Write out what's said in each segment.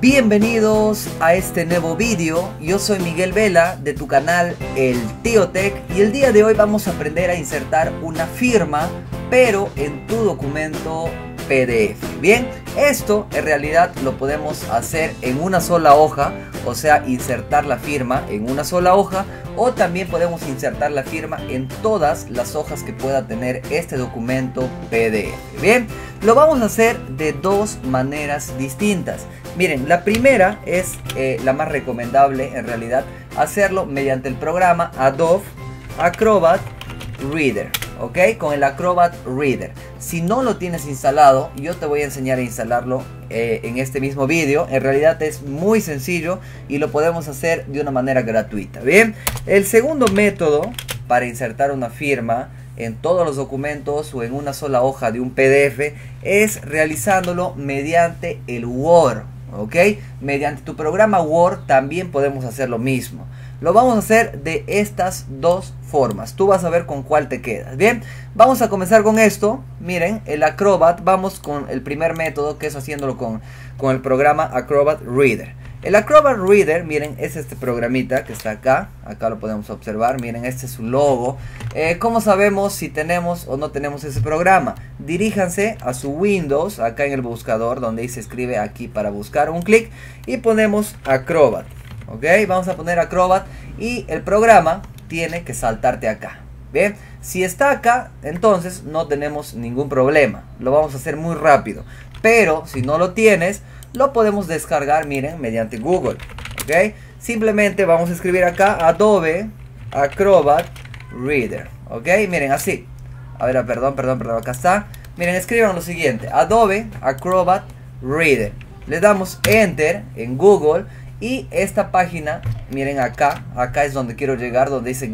Bienvenidos a este nuevo vídeo. Yo soy Miguel Vela de tu canal El Tío Tech y el día de hoy vamos a aprender a insertar una firma pero en tu documento PDF. Bien, esto en realidad lo podemos hacer en una sola hoja, o sea, insertar la firma en una sola hoja, o también podemos insertar la firma en todas las hojas que pueda tener este documento PDF. Bien, lo vamos a hacer de dos maneras distintas. Miren, la primera es la más recomendable en realidad, hacerlo mediante el programa Adobe Acrobat Reader. Ok, con el Acrobat Reader. Si no lo tienes instalado, yo te voy a enseñar a instalarlo en este mismo vídeo. En realidad es muy sencillo y lo podemos hacer de una manera gratuita. Bien, el segundo método para insertar una firma en todos los documentos o en una sola hoja de un PDF es realizándolo mediante el Word. Ok, mediante tu programa Word también podemos hacer lo mismo. Lo vamos a hacer de estas dos formas. Tú vas a ver con cuál te quedas. Bien, vamos a comenzar con esto. Miren, el Acrobat. Vamos con el primer método, que es haciéndolo con el programa Acrobat Reader. El Acrobat Reader, miren, es este programita que está acá. Acá lo podemos observar. Miren, este es su logo. ¿Cómo sabemos si tenemos o no tenemos ese programa? Diríjanse a su Windows, acá en el buscador, donde dice escribe aquí para buscar, un clic y ponemos Acrobat. Ok, vamos a poner Acrobat y el programa tiene que saltarte acá. Bien, si está acá, entonces no tenemos ningún problema. Lo vamos a hacer muy rápido. Pero si no lo tienes, lo podemos descargar, miren, mediante Google. Ok, simplemente vamos a escribir acá Adobe Acrobat Reader. Ok, miren, así. A ver, perdón, acá está. Miren, escriban lo siguiente: Adobe Acrobat Reader. Le damos Enter en Google. Y esta página, miren acá es donde quiero llegar, donde dice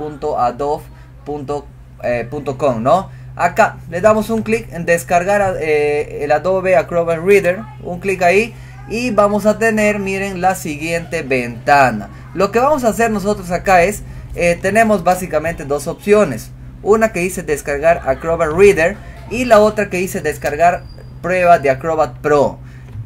get.adobe.com, ¿no? Acá le damos un clic en descargar el Adobe Acrobat Reader, un clic ahí y vamos a tener, miren, la siguiente ventana. Lo que vamos a hacer nosotros acá es, tenemos básicamente dos opciones. Una que dice descargar Acrobat Reader y la otra que dice descargar prueba de Acrobat Pro.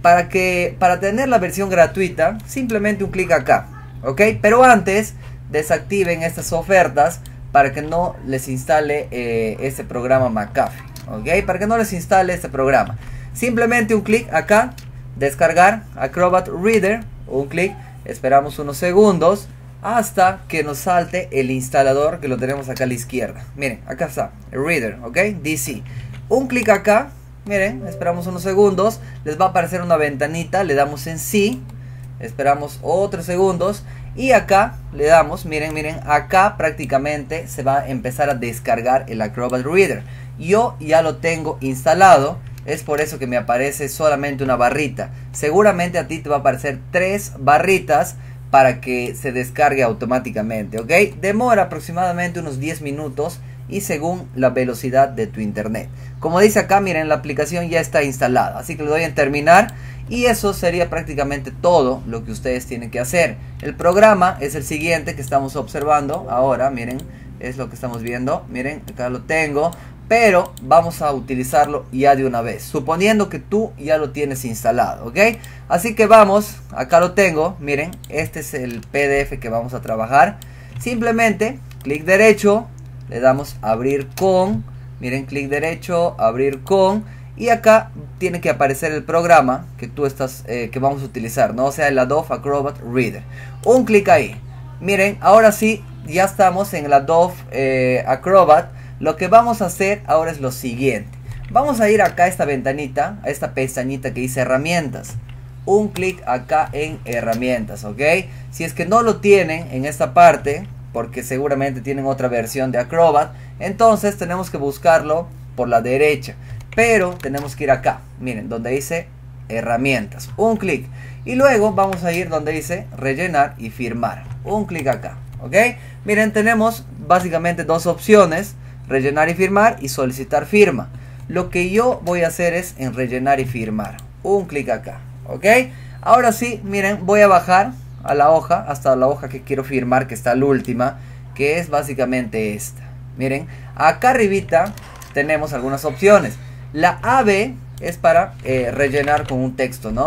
Para tener la versión gratuita, simplemente un clic acá, ok, pero antes desactiven estas ofertas para que no les instale este programa McAfee, ok, para que no les instale este programa, simplemente un clic acá, descargar Acrobat Reader, un clic, esperamos unos segundos hasta que nos salte el instalador, que lo tenemos acá a la izquierda. Miren, acá está, el Reader, ok, DC, un clic acá. Miren, esperamos unos segundos, les va a aparecer una ventanita, le damos en sí, esperamos otros segundos y acá le damos, miren, acá prácticamente se va a empezar a descargar el Acrobat Reader. Yo ya lo tengo instalado, es por eso que me aparece solamente una barrita. Seguramente a ti te va a aparecer 3 barritas para que se descargue automáticamente, ¿ok? Demora aproximadamente unos 10 minutos. Y según la velocidad de tu internet. Como dice acá, miren, la aplicación ya está instalada. Así que le doy en terminar. Y eso sería prácticamente todo lo que ustedes tienen que hacer. El programa es el siguiente que estamos observando. Ahora, miren, es lo que estamos viendo. Miren, acá lo tengo. Pero vamos a utilizarlo ya de una vez. Suponiendo que tú ya lo tienes instalado, ¿ok? Así que vamos, acá lo tengo. Miren, este es el PDF que vamos a trabajar. Simplemente, clic derecho. Le damos abrir con, miren, clic derecho, abrir con, y acá tiene que aparecer el programa que tú estás, que vamos a utilizar, ¿no? O sea, el Adobe Acrobat Reader. Un clic ahí. Miren, ahora sí, ya estamos en el Adobe Acrobat. Lo que vamos a hacer ahora es lo siguiente. Vamos a ir acá a esta ventanita, a esta pestañita que dice herramientas. Un clic acá en herramientas, ¿ok? Si es que no lo tienen en esta parte, porque seguramente tienen otra versión de Acrobat, entonces tenemos que buscarlo por la derecha, pero tenemos que ir acá, miren, donde dice herramientas, un clic, y luego vamos a ir donde dice rellenar y firmar, un clic acá, ok, miren, tenemos básicamente dos opciones, rellenar y firmar y solicitar firma. Lo que yo voy a hacer es en rellenar y firmar, un clic acá, ok, ahora sí, miren, voy a bajar a la hoja, hasta la hoja que quiero firmar, que está la última, que es básicamente esta. Miren, acá arribita tenemos algunas opciones. La AB es para rellenar con un texto, ¿no?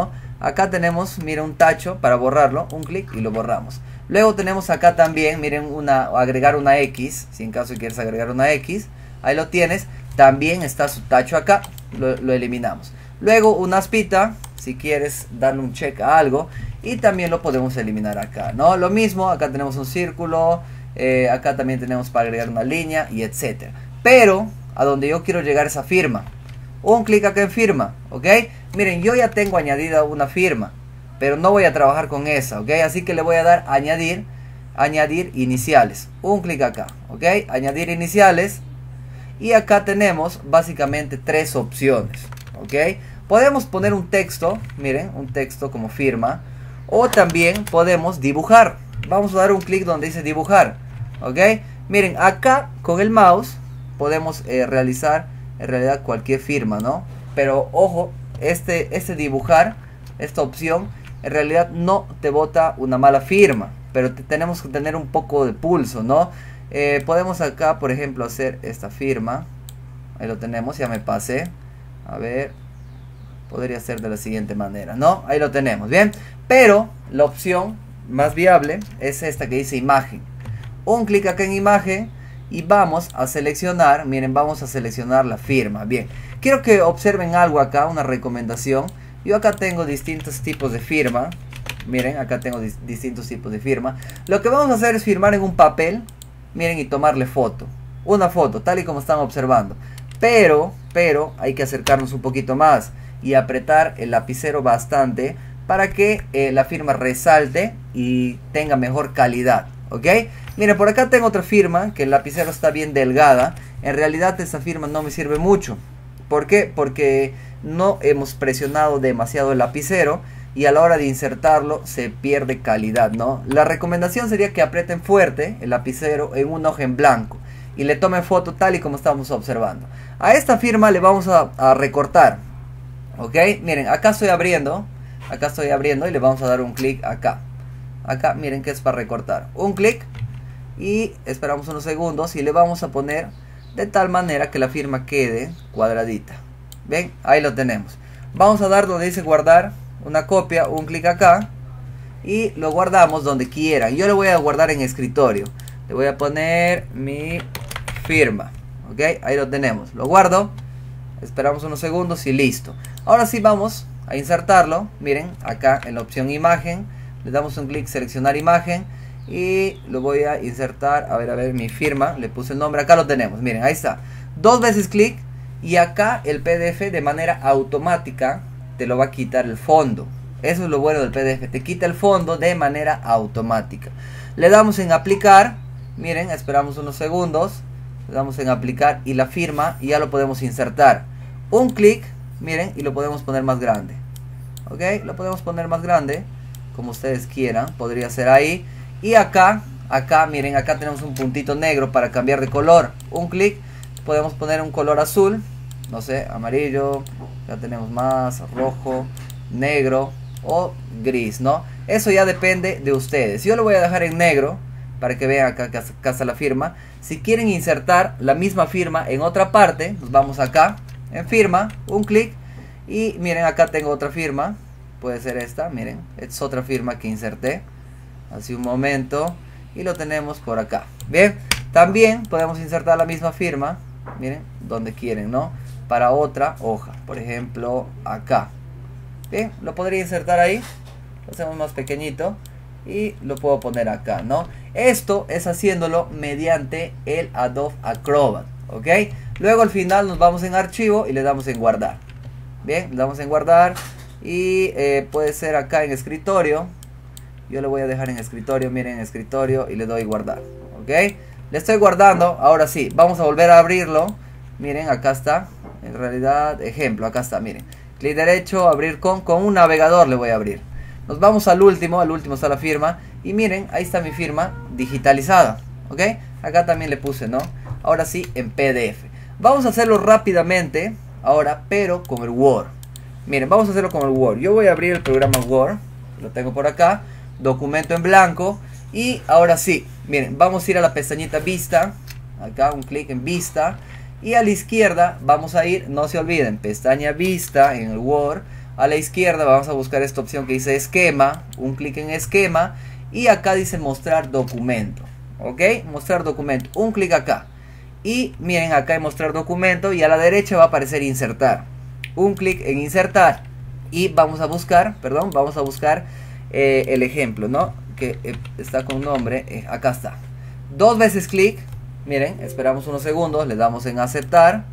Acá tenemos, miren, un tacho para borrarlo, un clic y lo borramos. Luego tenemos acá también, miren, agregar una X, si en caso quieres agregar una X, ahí lo tienes. También está su tacho acá, lo eliminamos. Luego una aspita, si quieres darle un check a algo, y también lo podemos eliminar acá, ¿no? Lo mismo, acá tenemos un círculo, acá también tenemos para agregar una línea y etcétera. Pero a donde yo quiero llegar es a firma. Un clic acá en firma, ¿ok? Miren, yo ya tengo añadida una firma, pero no voy a trabajar con esa, ¿ok? Así que le voy a dar añadir iniciales. Un clic acá, ¿ok? Añadir iniciales. Y acá tenemos básicamente tres opciones, ¿ok? Podemos poner un texto, miren, un texto como firma. O también podemos dibujar. Vamos a dar un clic donde dice dibujar, ¿ok? Miren, acá con el mouse podemos realizar en realidad cualquier firma, ¿no? Pero ojo, este dibujar, esta opción, en realidad no te bota una mala firma, pero tenemos que tener un poco de pulso, ¿no? Podemos acá, por ejemplo, hacer esta firma. Ahí lo tenemos, ya me pasé. A ver, podría ser de la siguiente manera, ¿no? Ahí lo tenemos, ¿bien? Pero la opción más viable es esta que dice imagen. Un clic acá en imagen y vamos a seleccionar, miren, vamos a seleccionar la firma. Bien, quiero que observen algo acá, una recomendación. Yo acá tengo distintos tipos de firma. Miren, acá tengo distintos tipos de firma. Lo que vamos a hacer es firmar en un papel, miren, y tomarle foto. Una foto, tal y como están observando. Pero hay que acercarnos un poquito más y apretar el lapicero bastante para que la firma resalte y tenga mejor calidad, ¿ok? Miren, por acá tengo otra firma que el lapicero está bien delgada. En realidad esta firma no me sirve mucho. ¿Por qué? Porque no hemos presionado demasiado el lapicero y a la hora de insertarlo se pierde calidad, ¿no? La recomendación sería que aprieten fuerte el lapicero en un hoja en blanco y le tomen foto tal y como estamos observando. A esta firma le vamos a recortar, ¿ok? Miren, acá estoy abriendo y le vamos a dar un clic acá. Acá, miren que es para recortar. Un clic y esperamos unos segundos y le vamos a poner de tal manera que la firma quede cuadradita. ¿Ven? Ahí lo tenemos. Vamos a dar donde dice guardar una copia, un clic acá y lo guardamos donde quieran. Yo lo voy a guardar en escritorio. Le voy a poner mi firma. ¿Ok? Ahí lo tenemos. Lo guardo. Esperamos unos segundos y listo. Ahora sí vamos a insertarlo. Miren, acá en la opción imagen le damos un clic, seleccionar imagen y lo voy a insertar. A ver, mi firma, le puse el nombre, acá lo tenemos. Miren, ahí está. Dos veces clic y acá el PDF de manera automática te lo va a quitar el fondo. Eso es lo bueno del PDF, te quita el fondo de manera automática. Le damos en aplicar. Miren, esperamos unos segundos. Le damos en aplicar y la firma y ya lo podemos insertar. Un clic, miren, y lo podemos poner más grande. Ok, lo podemos poner más grande como ustedes quieran, podría ser ahí. Y acá, miren, acá tenemos un puntito negro para cambiar de color. Un clic, podemos poner un color azul, no sé, amarillo, ya tenemos más, rojo, negro o gris, ¿no? Eso ya depende de ustedes. Yo lo voy a dejar en negro para que vean acá está la firma. Si quieren insertar la misma firma en otra parte, nos vamos acá en firma, un clic y miren, acá tengo otra firma. Puede ser esta, miren, es otra firma que inserté hace un momento y lo tenemos por acá. Bien, también podemos insertar la misma firma, miren, donde quieren, ¿no? Para otra hoja, por ejemplo, acá. Bien, lo podría insertar ahí, lo hacemos más pequeñito y lo puedo poner acá, ¿no? Esto es haciéndolo mediante el Adobe Acrobat, ¿ok? Luego al final nos vamos en archivo y le damos en guardar. Bien, le damos en guardar. Y puede ser acá en escritorio. Yo le voy a dejar en escritorio, miren, en escritorio y le doy guardar. Ok, le estoy guardando. Ahora sí, vamos a volver a abrirlo. Miren, acá está. En realidad, ejemplo, acá está, miren. Clic derecho, abrir con un navegador le voy a abrir. Nos vamos al último está la firma. Y miren, ahí está mi firma digitalizada. Ok, acá también le puse, ¿no? Ahora sí, en PDF. Vamos a hacerlo rápidamente ahora, pero con el Word. Miren, vamos a hacerlo con el Word. Yo voy a abrir el programa Word. Lo tengo por acá. Documento en blanco. Y ahora sí, miren, vamos a ir a la pestañita Vista. Acá un clic en Vista. Y a la izquierda vamos a ir, no se olviden, pestaña Vista en el Word. A la izquierda vamos a buscar esta opción que dice esquema, un clic en esquema y acá dice mostrar documento, ok, mostrar documento, un clic acá y miren acá en mostrar documento y a la derecha va a aparecer insertar, un clic en insertar y vamos a buscar, el ejemplo, ¿no? Que está con nombre, acá está, dos veces clic, miren, esperamos unos segundos, le damos en aceptar.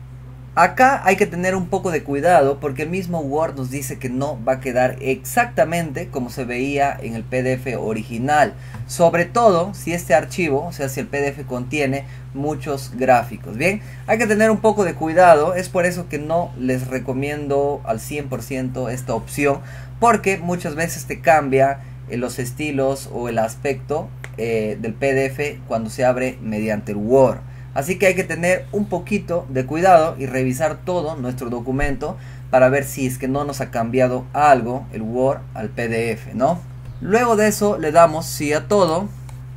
Acá hay que tener un poco de cuidado porque el mismo Word nos dice que no va a quedar exactamente como se veía en el PDF original. Sobre todo si este archivo, o sea si el PDF contiene muchos gráficos. Bien, hay que tener un poco de cuidado. Es por eso que no les recomiendo al 100% esta opción. Porque muchas veces te cambia los estilos o el aspecto del PDF cuando se abre mediante el Word. Así que hay que tener un poquito de cuidado y revisar todo nuestro documento para ver si es que no nos ha cambiado algo el Word al PDF, ¿no? Luego de eso le damos sí a todo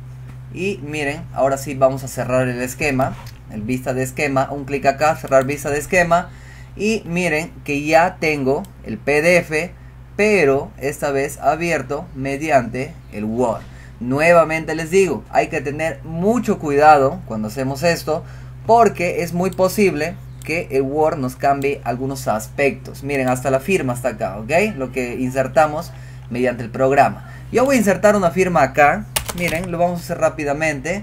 y miren, ahora sí vamos a cerrar el esquema, el vista de esquema, un clic acá, cerrar vista de esquema y miren que ya tengo el PDF, pero esta vez abierto mediante el Word. Nuevamente les digo, hay que tener mucho cuidado cuando hacemos esto porque es muy posible que el Word nos cambie algunos aspectos. Miren, hasta la firma está acá, ¿ok? Lo que insertamos mediante el programa. Yo voy a insertar una firma acá, miren, lo vamos a hacer rápidamente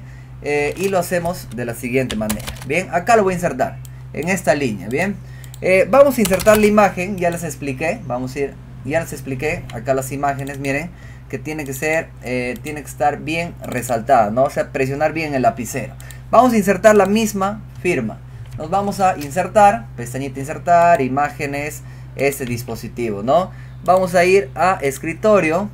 y lo hacemos de la siguiente manera. Bien, acá lo voy a insertar en esta línea, bien. Vamos a insertar la imagen, ya les expliqué, ya les expliqué acá las imágenes, miren. Que tiene que estar bien resaltada, ¿no? O sea, presionar bien el lapicero. Vamos a insertar la misma firma. Nos vamos a insertar, pestañita insertar, imágenes, este dispositivo, ¿no? Vamos a ir a escritorio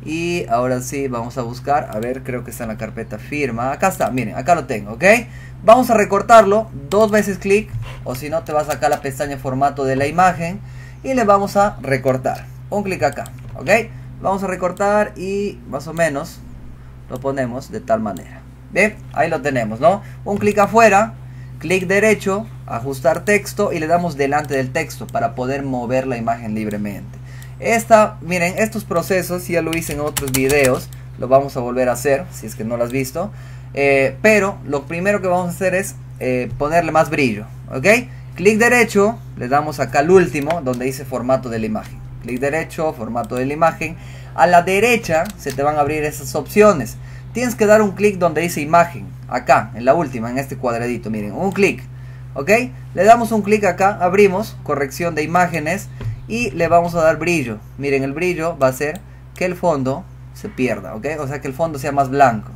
y ahora sí vamos a buscar, a ver, creo que está en la carpeta firma. Acá está, miren, acá lo tengo, ¿ok? Vamos a recortarlo, dos veces clic, o si no te vas acá a la pestaña formato de la imagen y le vamos a recortar. Un clic acá, ¿ok? Vamos a recortar y más o menos lo ponemos de tal manera. Bien, ahí lo tenemos, ¿no? Un clic afuera, clic derecho, ajustar texto y le damos delante del texto para poder mover la imagen libremente. Miren, estos procesos ya lo hice en otros videos, lo vamos a volver a hacer si es que no lo has visto. Pero lo primero que vamos a hacer es ponerle más brillo, ¿ok? Clic derecho, le damos acá al último donde dice formato de la imagen. Clic derecho, formato de la imagen. A la derecha se te van a abrir esas opciones. Tienes que dar un clic donde dice imagen. Acá, en la última, en este cuadradito. Miren, un clic. ¿Ok? Le damos un clic acá, abrimos, corrección de imágenes. Y le vamos a dar brillo. Miren, el brillo va a hacer que el fondo se pierda. ¿Ok? O sea, que el fondo sea más blanco.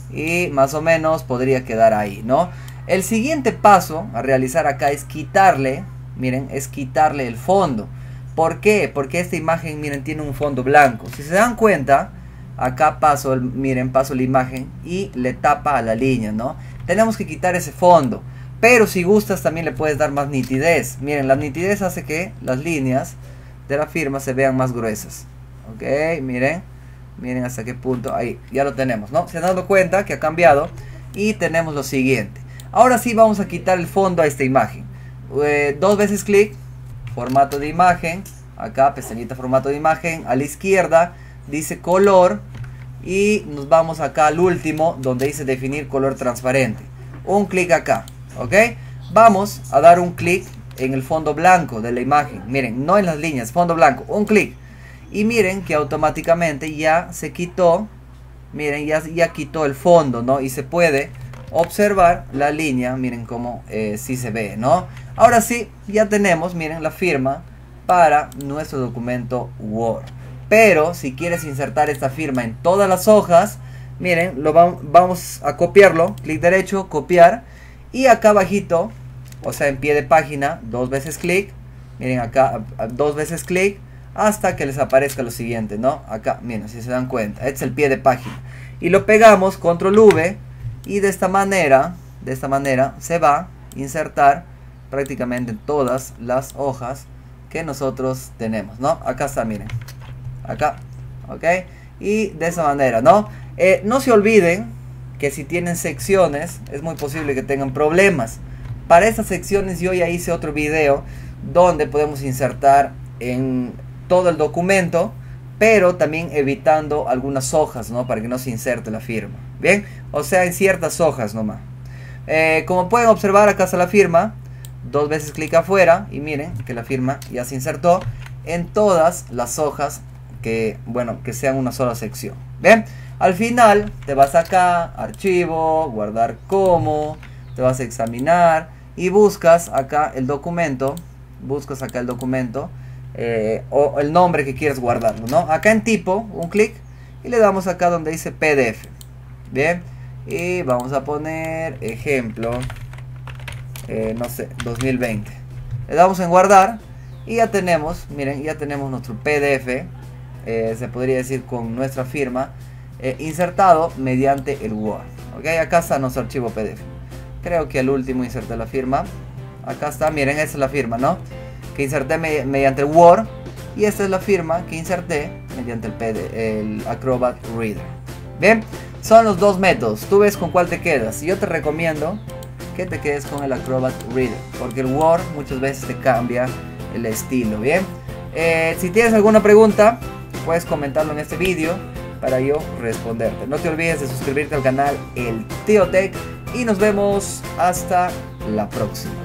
Y más o menos podría quedar ahí, ¿no? El siguiente paso a realizar acá es quitarle. Miren, es quitarle el fondo. ¿Por qué? Porque esta imagen, miren, tiene un fondo blanco. Si se dan cuenta, acá paso la imagen y le tapa a la línea, ¿no? Tenemos que quitar ese fondo. Pero si gustas también le puedes dar más nitidez. Miren, la nitidez hace que las líneas de la firma se vean más gruesas. Ok, miren. Miren hasta qué punto. Ahí, ya lo tenemos, ¿no? Se han dado cuenta que ha cambiado. Y tenemos lo siguiente. Ahora sí vamos a quitar el fondo a esta imagen. Dos veces clic. Formato de imagen, acá pestañita formato de imagen, a la izquierda dice color y nos vamos acá al último donde dice definir color transparente. Un clic acá, ¿ok? Vamos a dar un clic en el fondo blanco de la imagen, miren, no en las líneas, fondo blanco, un clic y miren que automáticamente ya se quitó, miren, ya quitó el fondo, ¿no? Y se puede observar la línea, miren cómo sí se ve, ¿no? Ahora sí, ya tenemos, miren, la firma para nuestro documento Word. Pero si quieres insertar esta firma en todas las hojas, miren, vamos a copiarlo, clic derecho, copiar. Y acá abajito, o sea en pie de página, dos veces clic, miren acá, dos veces clic, hasta que les aparezca lo siguiente, ¿no? Acá, miren, si se dan cuenta, este es el pie de página. Y lo pegamos, control V, y de esta manera se va a insertar prácticamente en todas las hojas que nosotros tenemos, ¿no? Acá está, miren, acá, ok, y de esa manera, ¿no? No se olviden que si tienen secciones es muy posible que tengan problemas. Para estas secciones yo ya hice otro video donde podemos insertar en todo el documento, pero también evitando algunas hojas, ¿no? Para que no se inserte la firma. Bien, o sea, en ciertas hojas nomás. Como pueden observar, acá está la firma. 2 veces clic afuera y miren que la firma ya se insertó en todas las hojas que, bueno, que sean una sola sección. Bien, al final te vas acá, archivo, guardar como, te vas a examinar y buscas acá el documento, o el nombre que quieres guardarlo, ¿no? Acá en tipo, un clic y le damos acá donde dice PDF. Bien, y vamos a poner ejemplo, no sé, 2020. Le damos en guardar y ya tenemos, miren, ya tenemos nuestro PDF, se podría decir con nuestra firma, insertado mediante el Word. Ok, acá está nuestro archivo PDF. Creo que al último inserté la firma. Acá está, miren, esa es la firma, ¿no? Que inserté mediante el Word. Y esta es la firma que inserté mediante el Acrobat Reader. Bien, son los dos métodos. Tú ves con cuál te quedas. Yo te recomiendo que te quedes con el Acrobat Reader, porque el Word muchas veces te cambia el estilo. Bien, si tienes alguna pregunta, puedes comentarlo en este vídeo para yo responderte. No te olvides de suscribirte al canal El Tío Tech y nos vemos hasta la próxima.